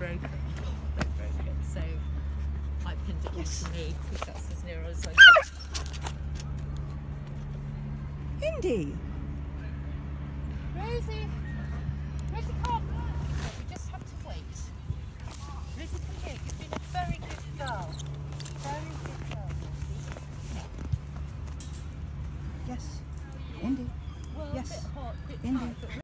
broken. So I pinned it onto me because that's as near as I. Indy! Rosie! Rosie, come! We just have to wait. Rosie, come here. You've been a very good girl. Very good girl, Rosie. Yes. Indy. Well, Yes. a bit hot, a bit Indy. tight, but